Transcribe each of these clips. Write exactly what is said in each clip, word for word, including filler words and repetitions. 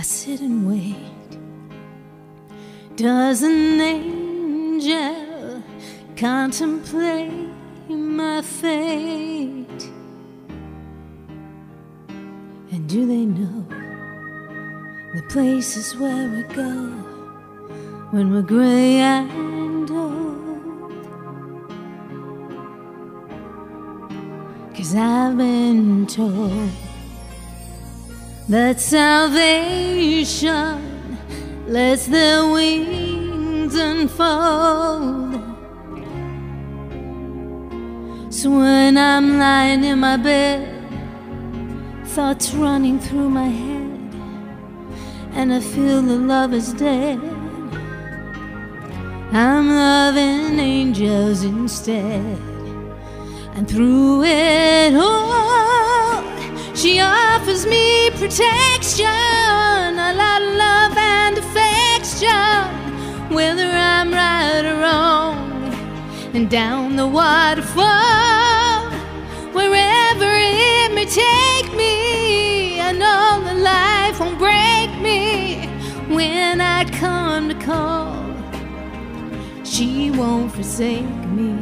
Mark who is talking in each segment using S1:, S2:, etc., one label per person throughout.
S1: I sit and wait. Does an angel contemplate my fate? And do they know the places where we go when we're gray and old? 'Cause I've been told that salvation lets their wings unfold. So when I'm lying in my bed, thoughts running through my head, and I feel the love is dead, I'm loving angels instead. And through it all, she offers me protection, a lot of love and affection, whether I'm right or wrong. And down the waterfall, wherever it may take me, I know that life won't break me. When I come to call, she won't forsake me.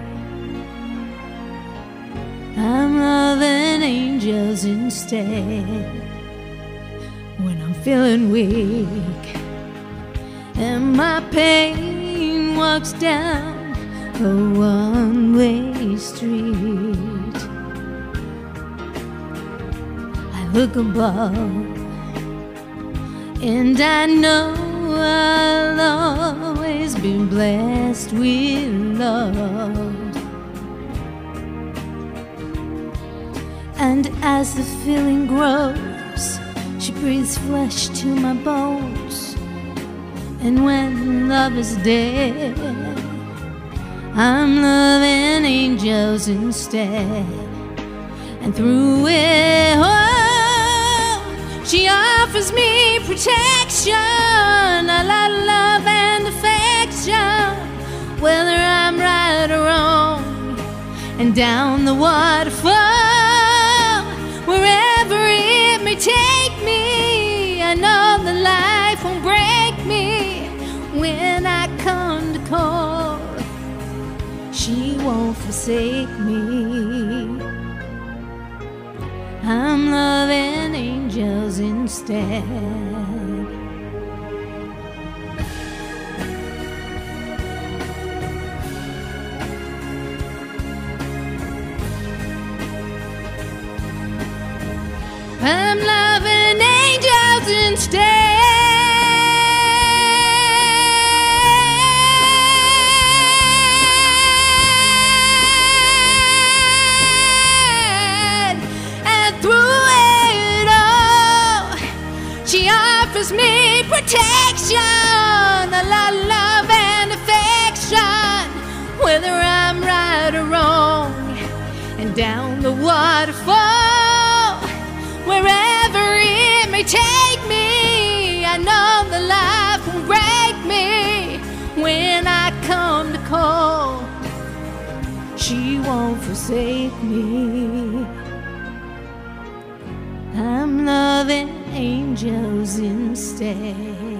S1: I'm loving angels instead. When I'm feeling weak and my pain walks down a one-way street, I look above and I know I'll always be blessed with love. And as the feeling grows, she breathes flesh to my bones. And when love is dead, I'm loving angels instead. And through it all, she offers me protection, a lot of love and affection, whether I'm right or wrong. And down the waterfall, wherever it may take me, I know that life won't break me. When I come to call, she won't forsake me. I'm loving angels instead. I'm loving angels instead. And through it all, she offers me protection, a lot of love and affection, whether I'm right or wrong. And down the waterfall, wherever it may take me, I know that life won't break me. When I come to call, she won't forsake me. I'm loving angels instead.